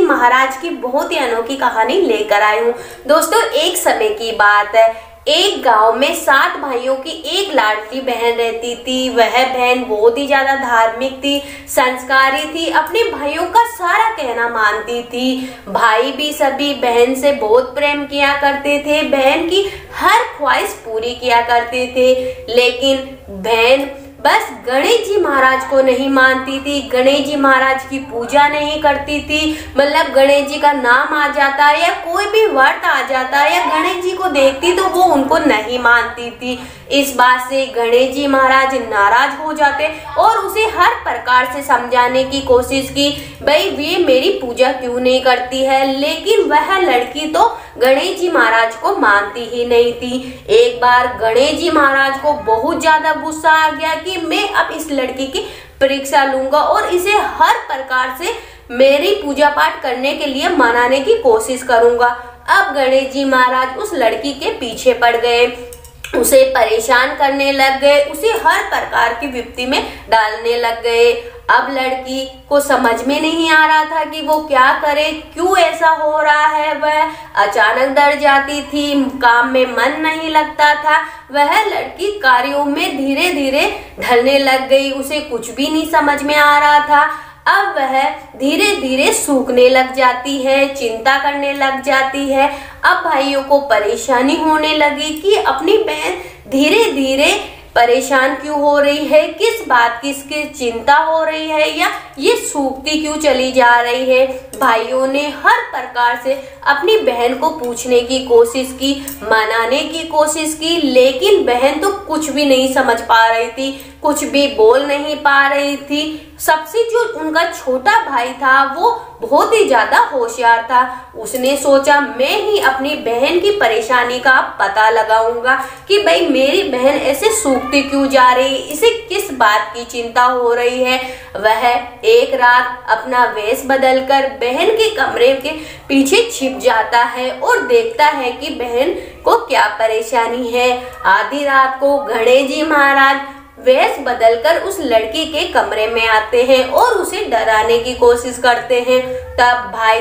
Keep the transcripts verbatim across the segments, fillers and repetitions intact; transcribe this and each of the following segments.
महाराज की बहुत ही अनोखी कहानी लेकर आई हूँ। दोस्तों, एक समय की बात है, एक गांव में सात भाइयों की एक लाडली बहन रहती थी। वह बहन बहुत ही ज्यादा धार्मिक थी, संस्कारी थी, अपने भाइयों का सारा कहना मानती थी। भाई भी सभी बहन से बहुत प्रेम किया करते थे, बहन की हर ख्वाहिश पूरी किया करते थे। लेकिन बहन बस गणेश जी महाराज को नहीं मानती थी, गणेश जी महाराज की पूजा नहीं करती थी। मतलब गणेश जी का नाम आ जाता या कोई भी व्रत आ जाता या गणेश जी को देखती तो वो उनको नहीं मानती थी। इस बात से गणेश जी महाराज नाराज हो जाते और उसे हर प्रकार से समझाने की कोशिश की, भाई ये मेरी पूजा क्यों नहीं करती है। लेकिन वह लड़की तो गणेश जी महाराज को मानती ही नहीं थी। एक बार गणेश जी महाराज को बहुत ज्यादा गुस्सा आ गया कि मैं अब इस लड़की की परीक्षा लूंगा और इसे हर प्रकार से मेरी पूजा पाठ करने के लिए मनाने की कोशिश करूंगा। अब गणेश जी महाराज उस लड़की के पीछे पड़ गए, उसे परेशान करने लग गए, उसे हर प्रकार की विपत्ति में डालने लग गए। अब लड़की को समझ में नहीं आ रहा था कि वो क्या करे, क्यों ऐसा हो रहा है। वह अचानक डर जाती थी, काम में मन नहीं लगता था। वह लड़की कार्यों में धीरे धीरे ढलने लग गई, उसे कुछ भी नहीं समझ में आ रहा था। अब वह धीरे धीरे सूखने लग जाती है, चिंता करने लग जाती है। अब भाइयों को परेशानी होने लगी कि अपनी बहन धीरे धीरे परेशान क्यों हो रही है, किस बात की इसकी चिंता हो रही है या ये सूखती क्यों चली जा रही है। भाइयों ने हर प्रकार से अपनी बहन को पूछने की कोशिश की, मनाने की कोशिश की, लेकिन बहन तो कुछ भी नहीं समझ पा रही थी, कुछ भी बोल नहीं पा रही थी। सबसे जो उनका छोटा भाई था वो बहुत ही ज्यादा होशियार था। उसने सोचा मैं ही अपनी बहन की परेशानी का पता लगाऊंगा कि भाई मेरी बहन ऐसे सूखती क्यों जा रही है, इसे किस बात की चिंता हो रही है। वह एक रात अपना वेश बदलकर बहन के कमरे के पीछे छिप जाता है और देखता है कि बहन को क्या परेशानी है। आधी रात को गणेश जी महाराज वेश बदलकर उस लड़की के कमरे में आते हैं और उसे डराने की कोशिश करते हैं। तब भाई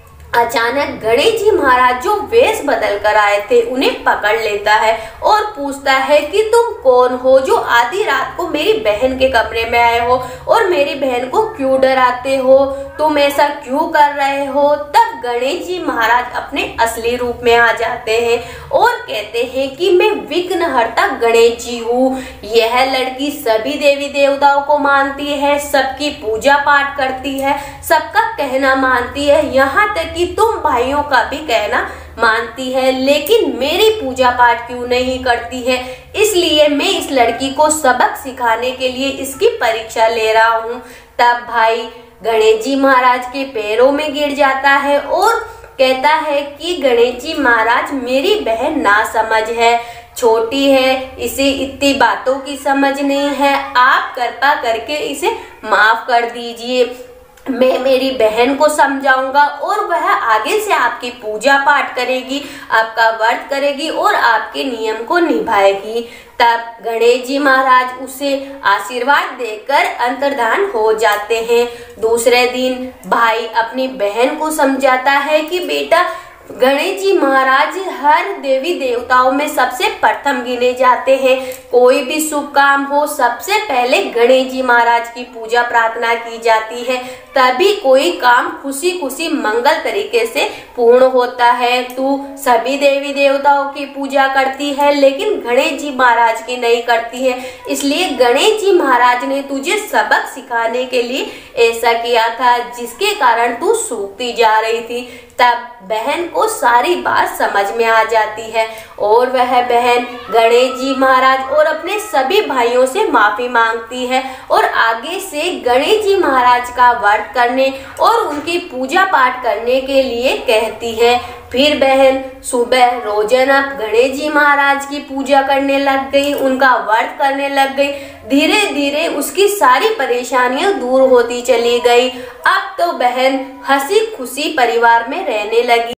अचानक गणेश जी महाराज जो वेश बदल कर आए थे उन्हें पकड़ लेता है और पूछता है कि तुम कौन हो जो आधी रात को मेरी बहन के कमरे में आए हो और मेरी बहन को क्यों डराते हो, तुम ऐसा क्यों कर रहे हो। तब गणेश जी महाराज अपने असली रूप में आ जाते हैं और कहते हैं कि मैं विघ्नहर्ता गणेश जी हूँ। यह लड़की सभी देवी देवताओं को मानती है, सबकी पूजा पाठ करती है, सबका कहना मानती है, यहाँ तक कि तुम भाइयों का भी कहना मानती है, लेकिन मेरी पूजा पाठ क्यों नहीं करती है। इसलिए मैं इस लड़की को सबक सिखाने के लिए इसकी परीक्षा ले रहा हूँ। तब भाई गणेश जी महाराज के पैरों में गिर जाता है और कहता है कि गणेश जी महाराज मेरी बहन नासमझ है, छोटी है, इसे इतनी बातों की समझ नहीं है, आप कृपा करके इसे माफ कर दीजिए। मैं मेरी बहन को समझाऊंगा और वह आगे से आपकी पूजा पाठ करेगी, आपका व्रत करेगी और आपके नियम को निभाएगी। तब गणेश जी महाराज उसे आशीर्वाद देकर अंतर्धान हो जाते हैं। दूसरे दिन भाई अपनी बहन को समझाता है कि बेटा गणेश जी महाराज हर देवी देवताओं में सबसे प्रथम गिने जाते हैं। कोई भी शुभ काम हो सबसे पहले गणेश जी महाराज की पूजा प्रार्थना की जाती है, तभी कोई काम खुशी खुशी मंगल तरीके से पूर्ण होता है। तू सभी देवी देवताओं की पूजा करती है लेकिन गणेश जी महाराज की नहीं करती है, इसलिए गणेश जी महाराज ने तुझे सबक सिखाने के लिए ऐसा किया था जिसके कारण तू सूखती जा रही थी। तब बहन को सारी बात समझ में आ जाती है और वह बहन गणेश जी महाराज और अपने सभी भाइयों से माफी मांगती है और आगे से गणेश जी महाराज का व्रत करने और उनकी पूजा पाठ करने के लिए कहती है। फिर बहन सुबह रोजाना गणेश जी महाराज की पूजा करने लग गई, उनका व्रत करने लग गई। धीरे धीरे उसकी सारी परेशानियां दूर होती चली गई। अब तो बहन हंसी खुशी परिवार में रहने लगी।